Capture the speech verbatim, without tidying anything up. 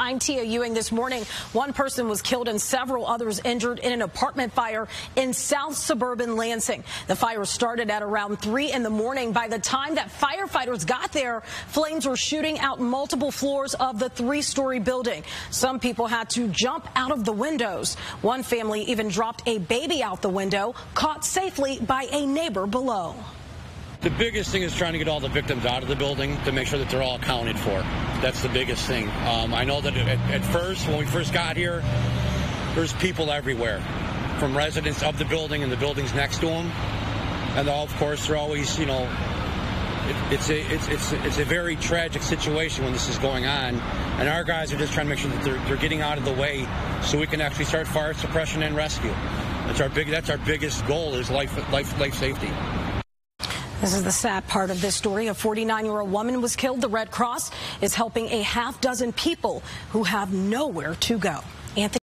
I'm Tia Ewing. This morning, one person was killed and several others injured in an apartment fire in South Suburban Lansing. The fire started at around three in the morning. By the time that firefighters got there, flames were shooting out multiple floors of the three-story building. Some people had to jump out of the windows. One family even dropped a baby out the window, caught safely by a neighbor below. The biggest thing is trying to get all the victims out of the building to make sure that they're all accounted for. That's the biggest thing. Um, I know that at, at first, when we first got here, there's people everywhere, from residents of the building and the buildings next to them. And of course, they're always, you know, it, it's, a, it's, it's, it's a very tragic situation when this is going on. And our guys are just trying to make sure that they're, they're getting out of the way so we can actually start fire suppression and rescue. That's our, big, that's our biggest goal, is life, life, life safety. This is the sad part of this story. A forty-nine-year-old woman was killed. The Red Cross is helping a half dozen people who have nowhere to go. Anthony